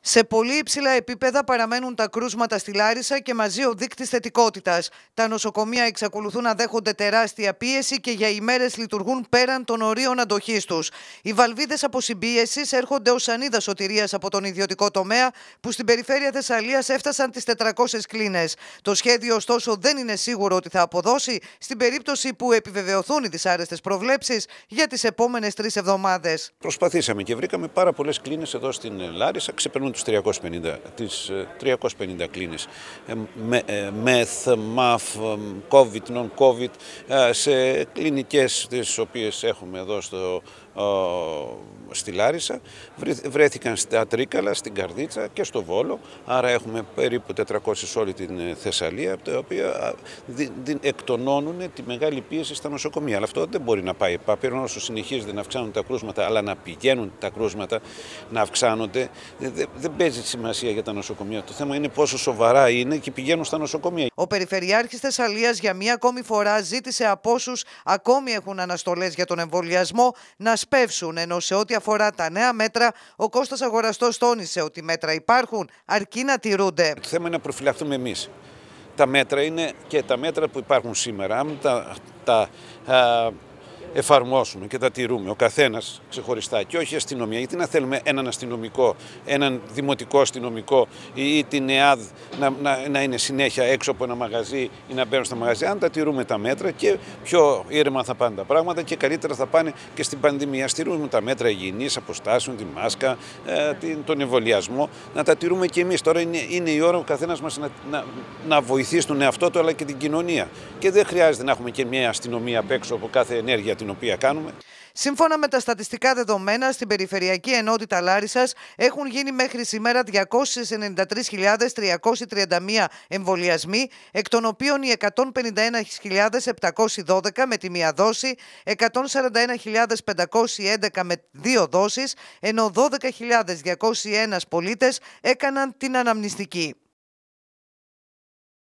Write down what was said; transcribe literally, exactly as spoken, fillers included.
Σε πολύ υψηλά επίπεδα παραμένουν τα κρούσματα στη Λάρισα και μαζί ο δείκτης θετικότητας. Τα νοσοκομεία εξακολουθούν να δέχονται τεράστια πίεση και για ημέρες λειτουργούν πέραν των ορίων αντοχής τους. Οι βαλβίδες αποσυμπίεσης έρχονται ως σανίδα σωτηρίας από τον ιδιωτικό τομέα, που στην περιφέρεια Θεσσαλίας έφτασαν τις τετρακόσιες κλίνες. Το σχέδιο, ωστόσο, δεν είναι σίγουρο ότι θα αποδώσει στην περίπτωση που επιβεβαιωθούν οι δυσάρεστες προβλέψεις για τις επόμενες τρεις εβδομάδες. Προσπαθήσαμε και βρήκαμε πάρα πολλές κλίνες εδώ στην Λάρισα, ξεπερνούν τους τριακόσιες πενήντα, τις τριακόσιες πενήντα κλίνες. Μεθ, μαφ, COVID, non-COVID, σε κλινικές τις οποίες έχουμε εδώ στο, στη Λάρισα. Βρέθηκαν στα Τρίκαλα, στην Καρδίτσα και στο Βόλο, άρα έχουμε περίπου τετρακόσιες όλη την Θεσσαλία, τα οποία εκτονώνουν τη μεγάλη πίεση στα νοσοκομεία. Αλλά αυτό δεν μπορεί να πάει επάπειρο, όσο συνεχίζεται να αυξάνουν τα κρούσματα, αλλά να πηγαίνουν τα κρούσματα, να αυξάνονται. Δεν παίζει σημασία για τα νοσοκομεία. Το θέμα είναι πόσο σοβαρά είναι και πηγαίνουν στα νοσοκομεία. Ο Περιφερειάρχης Θεσσαλίας για μία ακόμη φορά ζήτησε από όσους ακόμη έχουν αναστολές για τον εμβολιασμό να σπεύσουν, ενώ σε ό,τι αφορά τα νέα μέτρα, ο Κώστας Αγοραστός τόνισε ότι μέτρα υπάρχουν, αρκεί να τηρούνται. Το θέμα είναι να προφυλαχθούμε εμείς. Τα μέτρα είναι και τα μέτρα που υπάρχουν σήμερα. Αν τα, τα α, εφαρμόσουμε και τα τηρούμε ο καθένας ξεχωριστά και όχι η αστυνομία, γιατί να θέλουμε έναν αστυνομικό, έναν δημοτικό αστυνομικό ή την ΕΑΔ να, να, να είναι συνέχεια έξω από ένα μαγαζί ή να μπαίνουν στα μαγαζιά. Αν τα τηρούμε τα μέτρα, και πιο ήρεμα θα πάνε τα πράγματα και καλύτερα θα πάνε και στην πανδημία. Στηρούμε τα μέτρα υγιεινής, αποστάσεων, τη μάσκα, ε, τον εμβολιασμό, να τα τηρούμε και εμείς. Τώρα είναι, είναι η ώρα ο καθένας μας να, να, να βοηθήσει τον εαυτό του αλλά και την κοινωνία. Και δεν χρειάζεται να έχουμε και μια αστυνομία απ' έξω από κάθε ενέργεια την οποία κάνουμε. Σύμφωνα με τα στατιστικά δεδομένα, στην Περιφερειακή Ενότητα Λάρισσας έχουν γίνει μέχρι σήμερα διακόσιες ενενήντα τρεις χιλιάδες τριακόσιοι τριάντα μία εμβολιασμοί, εκ των οποίων οι εκατόν πενήντα ένα χιλιάδες επτακόσιοι δώδεκα με τη μία δόση, εκατόν σαράντα ένα χιλιάδες πεντακόσιοι έντεκα με δύο δόσεις, ενώ δώδεκα χιλιάδες διακόσιοι ένα πολίτες έκαναν την αναμνηστική.